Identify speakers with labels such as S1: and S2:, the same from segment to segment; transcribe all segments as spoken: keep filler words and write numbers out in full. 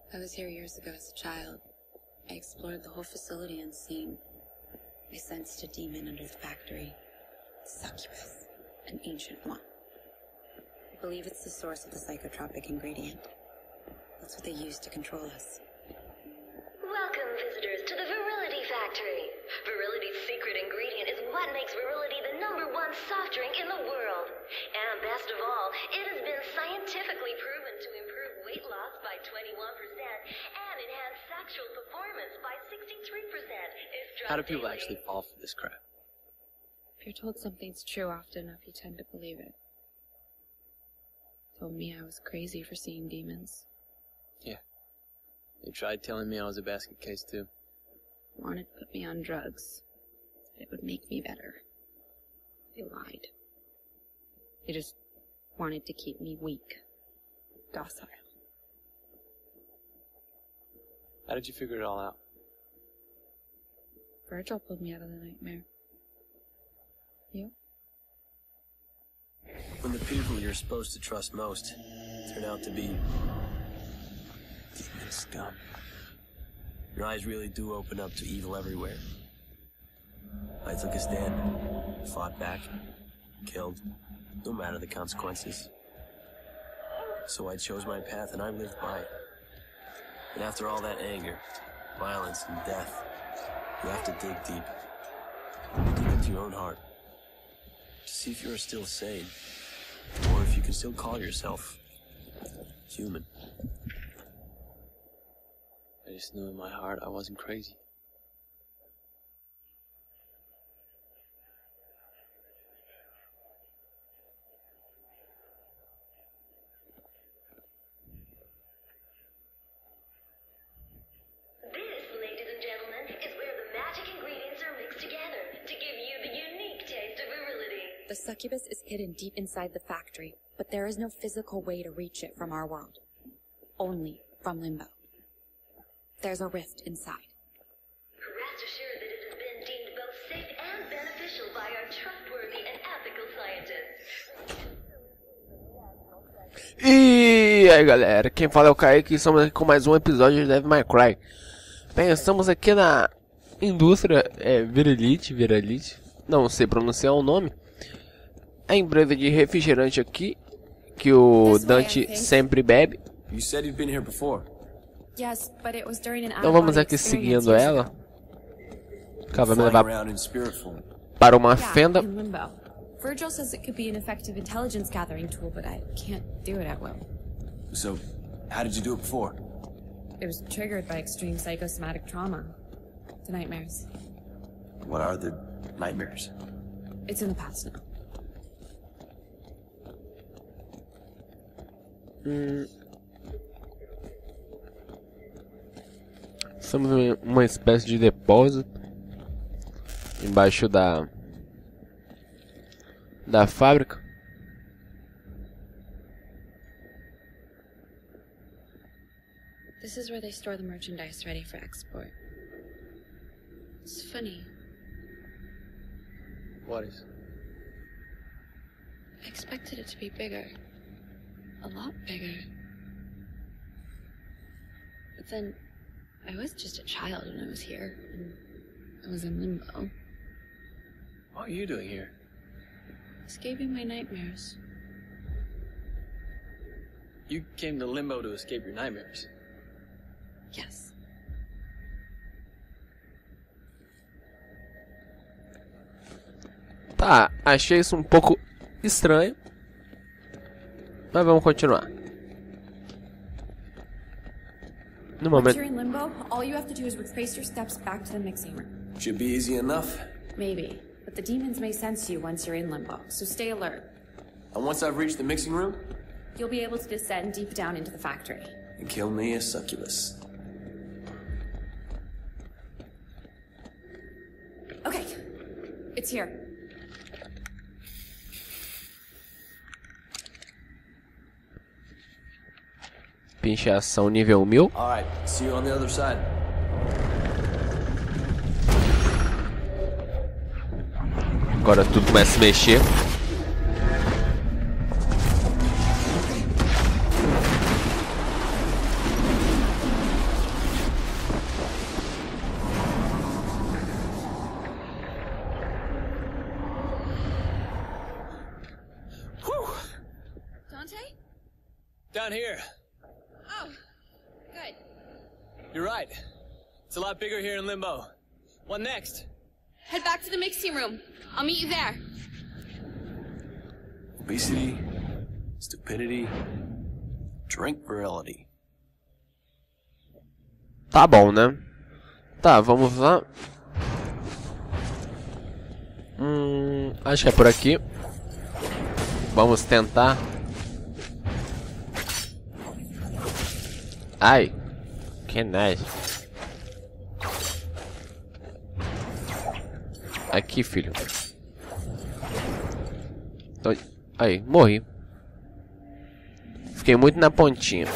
S1: I was here years ago as a child. I explored the whole facility unseen. I sensed a demon under the factory. Succubus, an ancient one. I believe it's the source of the psychotropic ingredient. That's what they use to control us.
S2: Welcome, visitors, to the Virility Factory. Virility's secret ingredient is what makes Virility the number one soft drink in the world. And best of all, it has been scientifically proven to improve weight loss by twenty-one percent and enhance sexual performance by sixty-three percent.
S3: How do people actually fall for this crap?
S1: If you're told something's true often enough, you tend to believe it. Told me I was crazy for seeing demons.
S3: Yeah. They tried telling me I was a basket case too.
S1: Wanted to put me on drugs. Said it would make me better. They lied. They just wanted to keep me weak. Docile.
S3: How did you figure it all out?
S1: Virgil pulled me out of the nightmare. You?
S4: When the people you're supposed to trust most turn out to be demon scum, your eyes really do open up to evil everywhere. I took a stand, fought back, killed, no matter the consequences. So I chose my path and I lived by it. And after all that anger, violence, and death, you have to dig deep. Dig into your own heart. To see if you're still sane. Or if you can still call yourself human.
S3: I just knew in my heart I wasn't crazy.
S1: The succubus is hidden deep inside the factory, but there is no physical way to reach it from our world. Only from Limbo. There's a rift inside.
S2: Rest assured that it has been deemed both safe and beneficial by our trustworthy and ethical scientists.
S5: E aí galera, quem fala é o Kaique e estamos aqui com mais um episódio de Devil May Cry. Bem, estamos aqui na indústria é, Virility, Virility, não sei pronunciar o nome. A empresa de refrigerante aqui, que o Dante sempre bebe. Então vamos aqui seguindo ela. Ela vai me levar para uma fenda.
S1: Virgil says it could be an effective intelligence gathering tool, but I can't do it at will.
S4: So, how did you do it before?
S1: It was triggered by extreme psychosomatic trauma. The nightmares.
S4: What are the nightmares?
S1: It's in the past now.
S5: Hum. Estamos em uma espécie de depósito embaixo da da fábrica.
S1: This is where they store the merchandise ready for export. It's funny.
S3: What is?
S1: I expected it to be bigger. A lot bigger. But then, I was just a child when I was here, and I was in Limbo.
S3: What are you doing here?
S1: Escaping my nightmares.
S3: You came to Limbo to escape your nightmares?
S1: Yes.
S5: Tá, achei isso um pouco estranho. Mas vamos continuar. No momento.
S1: Once you're in Limbo, all you have to do is retrace your steps back to the mixing room.
S4: Should be easy enough.
S1: Maybe, but the demons may sense you once you're in Limbo, so stay alert.
S4: And once I've reached the mixing room,
S1: you'll be able to descend deep down into the factory.
S4: And kill me a succubus.
S1: Okay, it's here.
S5: Pinchação nível mil.
S4: Alright, see you on the other side.
S5: Agora tudo começa a se mexer.
S1: Shay?
S3: Down here.
S1: Oh, good.
S3: You're right. It's a lot bigger here in Limbo. What next?
S1: Head back to the mixing room. I'll meet you there.
S4: Obesity, stupidity, drink virility.
S5: Tá bom, né? Tá, vamos lá. Hum, acho que é por aqui. Vamos tentar. Ai, que nice. Aqui, filho. Aí, morri. Fiquei muito na pontinha.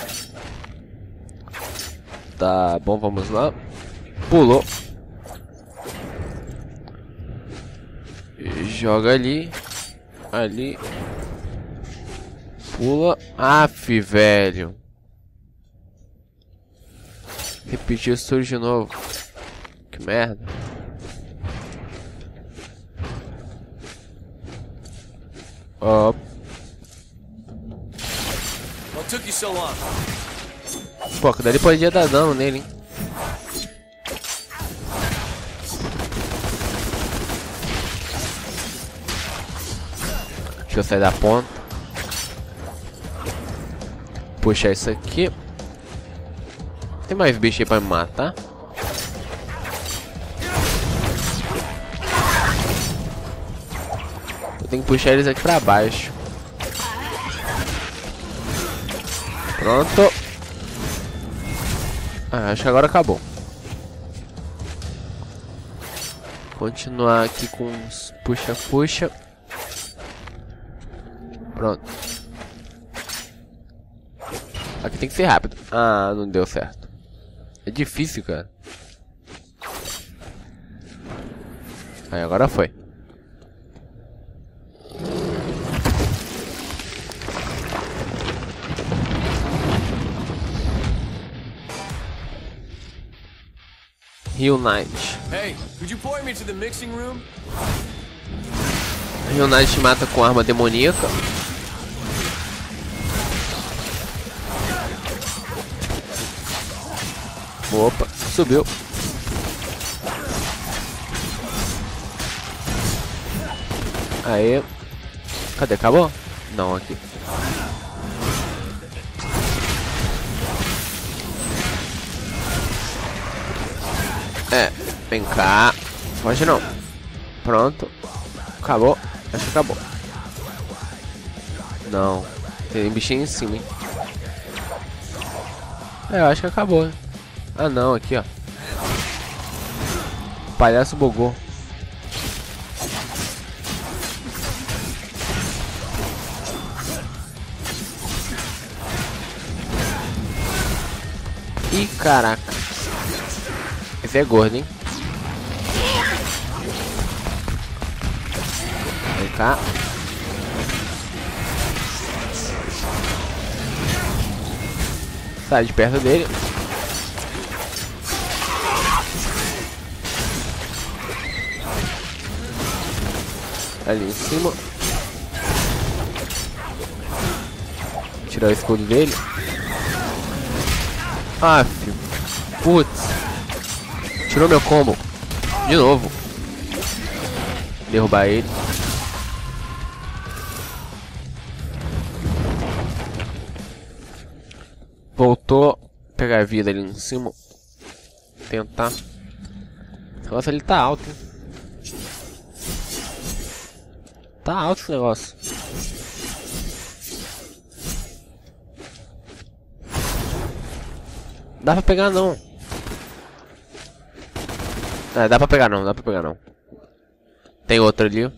S5: Tá bom, vamos lá. Pulou. Joga ali. Ali. Pula. Aff, velho. Repetir isso tudo de novo. Que merda. Ó.
S4: What took you so long?
S5: Pô, que dali podia dar dano nele, hein? Deixa eu sair da ponta. Puxar isso aqui. Tem mais bicho aí pra me matar? Eu tenho que puxar eles aqui pra baixo. Pronto. Ah, acho que agora acabou. Continuar aqui com os puxa-puxa. Pronto. Aqui tem que ser rápido. Ah, não deu certo. É difícil, cara. Aí, agora foi. Hill Knight.
S4: Hey, could you point me to the mixing room?
S5: Hill Knight mata com arma demoníaca. Opa, subiu. Aí. Cadê? Acabou? Não, aqui. É, vem cá. Pode não. Pronto. Acabou. Acho que acabou. Não. Tem bichinho em cima, hein? É, eu acho que acabou. Ah não, aqui ó. O palhaço bugou. Ih, caraca. Esse é gordo, hein? Vem cá. Sai de perto dele. Ali em cima. Tirar o escudo dele. Ah, filho. Putz. Tirou meu combo. De novo. Derrubar ele. Voltou. Pegar a vida ali em cima. Tentar. Nossa, ele tá alto, hein? Tá alto esse negócio. Dá pra pegar não. É, dá pra pegar não, dá pra pegar não. Tem outro ali.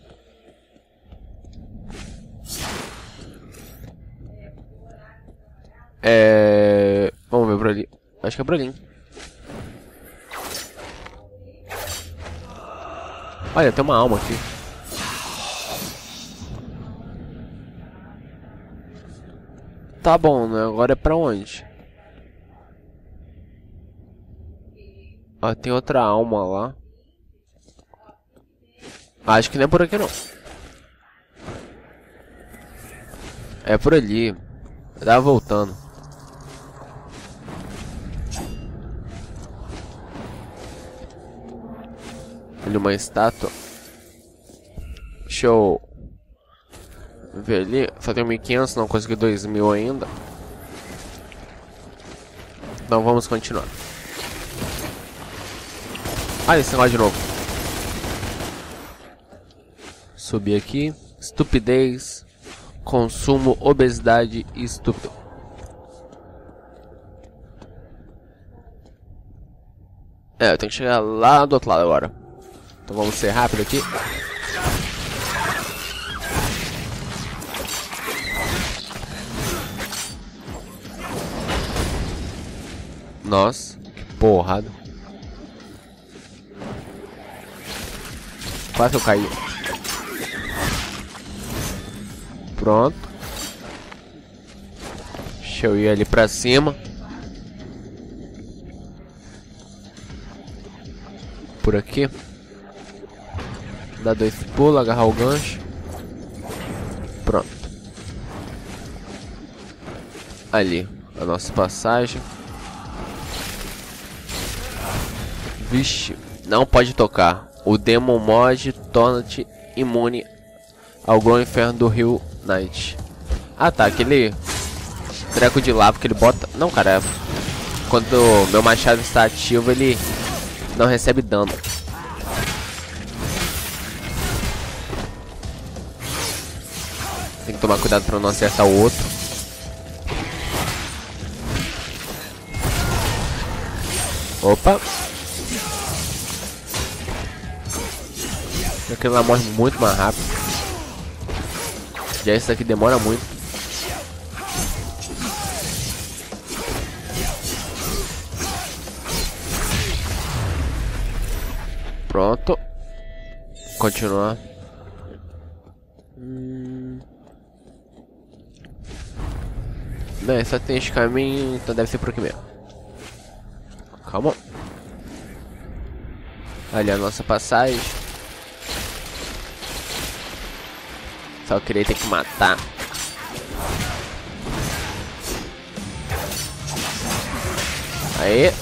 S5: É... Vamos ver por ali. Acho que é por ali. Olha, tem uma alma aqui. Tá bom, né? Agora é pra onde? Ah, tem outra alma lá. Acho que não é por aqui não. É por ali. Eu tava voltando. Ali uma estátua. Deixa eu ver ali. Só tem mil e quinhentos, não consegui dois mil ainda. Então vamos continuar. Olha esse negócio de novo. Subir aqui. Estupidez. Consumo, obesidade e estúpido. É, eu tenho que chegar lá do outro lado agora. Então vamos ser rápido aqui. Nossa, que porrada. Quase eu caí. Pronto. Deixa eu ir ali pra cima. Por aqui. Dá dois pulos, agarrar o gancho. Pronto. Ali, a nossa passagem. Vixe, não pode tocar. O Demon Mod torna-te imune ao Glow Inferno do Rio Knight. Ah tá, aquele treco de lava que ele bota. Não, cara, quando meu machado está ativo, ele não recebe dano. Tem que tomar cuidado para não acertar o outro. Opa! Aquele lá morre muito mais rápido. Já esse aqui demora muito. Pronto. Continuar. Hum... Não, só tem esse caminho, então deve ser por aqui mesmo. Calma. Ali a nossa passagem. Só queria ter que matar. Aí.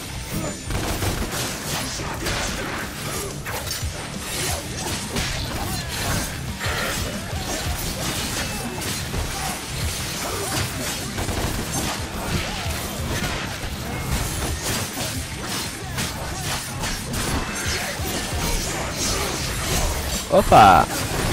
S5: Opa!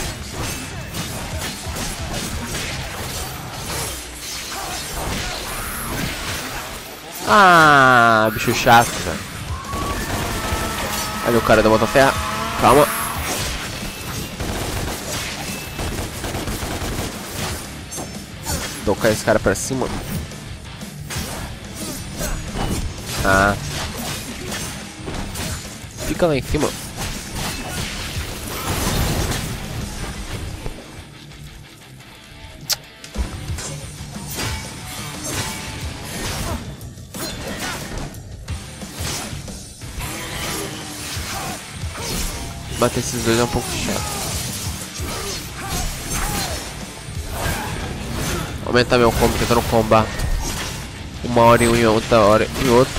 S5: Ah, bicho chato, cara. Olha o cara da motosserra. Calma. Tocar esse cara pra cima. Ah. Fica lá em cima. Bater esses dois é um pouco chato. Aumentar meu combo tentando combar uma hora em um e outra hora em outro.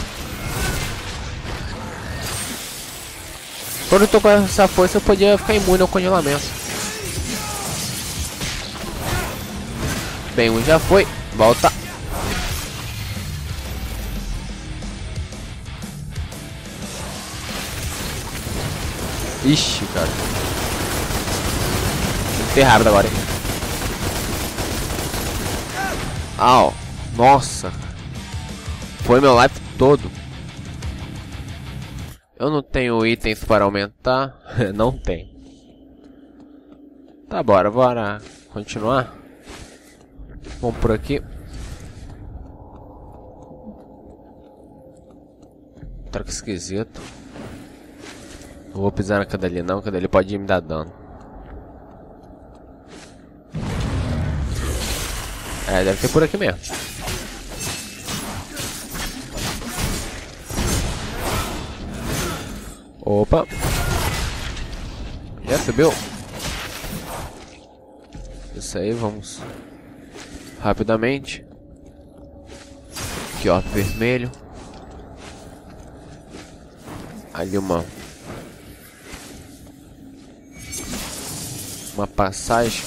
S5: Quando eu tô com essa força eu podia ficar imune ao congelamento. Bem, um já foi. Volta. Ixi, cara. Tem que ter rápido agora, hein? Au. Nossa. Foi meu life todo. Eu não tenho itens para aumentar. Não tem. Tá, bora, bora continuar. Vamos por aqui. Troca esquisito. Não vou pisar na cadelinha não, a cadelinha pode me dar dano. É, deve ter por aqui mesmo. Opa. Já subiu. Isso aí, vamos rapidamente. Aqui, ó, vermelho. Ali uma... Uma passagem.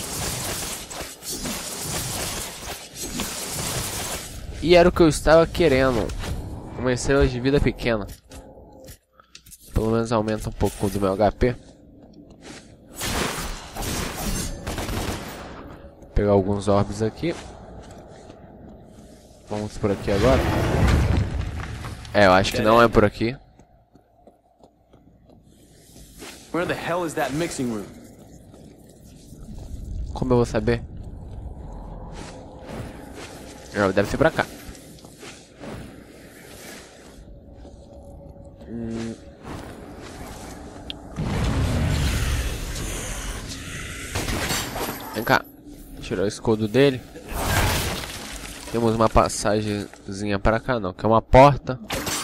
S5: E era o que eu estava querendo. Uma estrela de vida pequena. Pelo menos aumenta um pouco do meu H P. Vou pegar alguns orbes aqui. Vamos por aqui agora. É, eu acho que não é por aqui.
S4: Where the hell is that mixing room?
S5: Como eu vou saber? Deve ser pra cá. Hum. Vem cá. Tirar o escudo dele. Temos uma passagemzinha pra cá, não. Que é uma porta.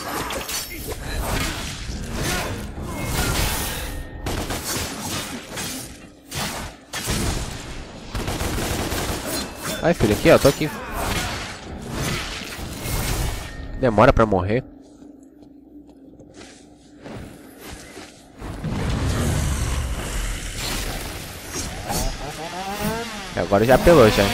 S5: Ai, filho, aqui, ó. Tô aqui. Demora pra morrer. E agora já apelou, já.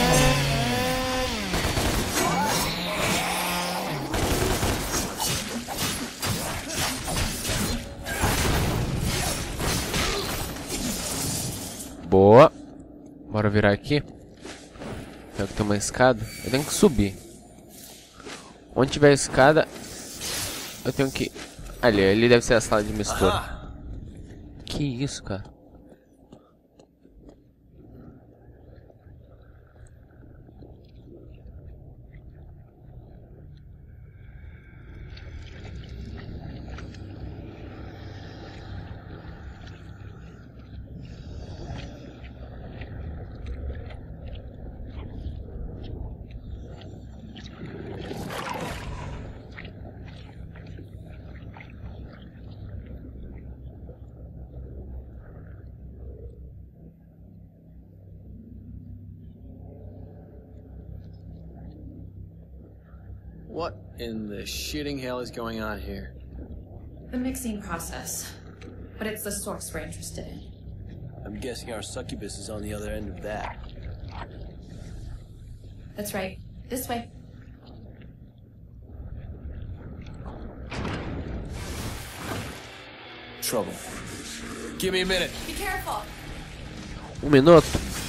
S5: Boa. Bora virar aqui. Tem que ter uma escada. Eu tenho que subir. Onde tiver escada, eu tenho que... Ali, ali deve ser a sala de mistura. Ah. Que isso, cara?
S4: What in the shitting hell is going on here?
S6: The mixing process. But it's the source we're interested in.
S4: I'm guessing our succubus is on the other end of that.
S6: That's right. This way.
S4: Trouble. Give me a minute.
S6: Be careful.
S5: Um minuto.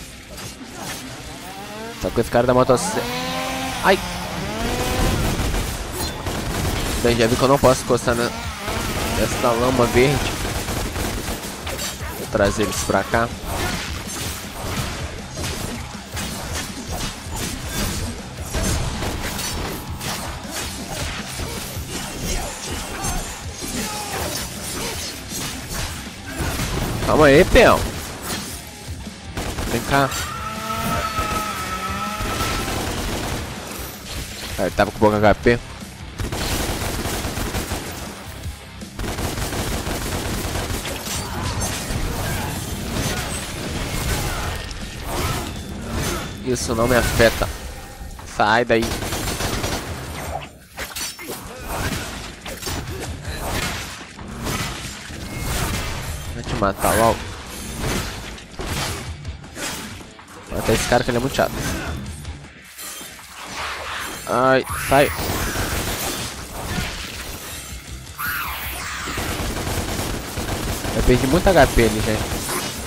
S5: Só que esse cara da motosserra... Ai! Bem, já vi que eu não posso encostar na... nessa lama verde. Vou trazer eles pra cá. Calma aí, peão. Vem cá. Ah, ele tava com pouco H P. Isso não me afeta. Sai daí. Vou te matar logo. Mata esse cara que ele é muito chato. Ai, sai. Eu perdi muito H P ali, gente.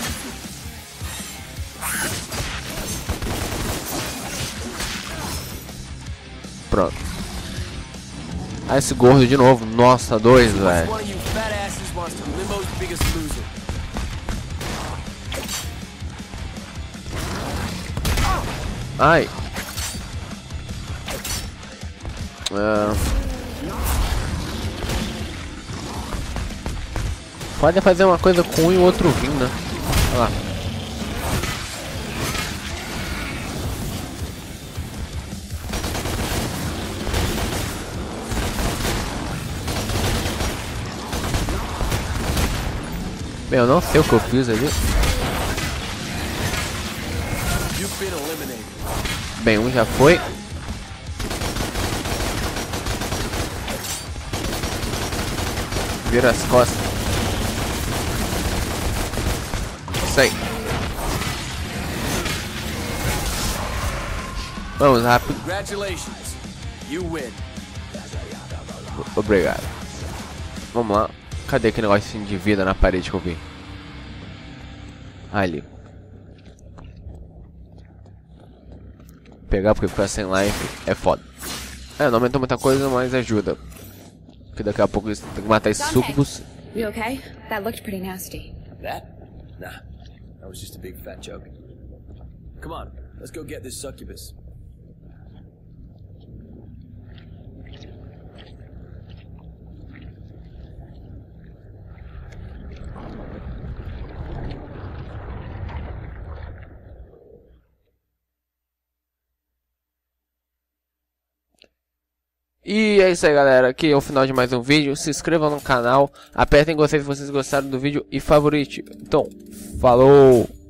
S5: Pronto. Ah, esse gordo de novo. Nossa, dois, velho. Ai. Ah. Pode fazer uma coisa com um e o outro vindo, né? Olha lá. Bem, eu não sei o que eu fiz ali. Bem, um já foi. Vira as costas. Sai. Vamos rápido.
S3: Congratulations. You win.
S5: Obrigado. Vamos lá. Cadê aquele negocinho de vida na parede que eu vi? Ali. Pegar porque ficar sem life é foda. É, não aumenta muita coisa, mas ajuda. Porque daqui a pouco eles têm que matar esses sucubus.
S1: You okay? That looked pretty nasty.
S4: That? Nah. That was just a big fat joke. Come on, let's go get this succubus.
S5: E é isso aí, galera, aqui é o final de mais um vídeo. Se inscrevam no canal, apertem gostei se vocês gostaram do vídeo e favorite. Então, falou!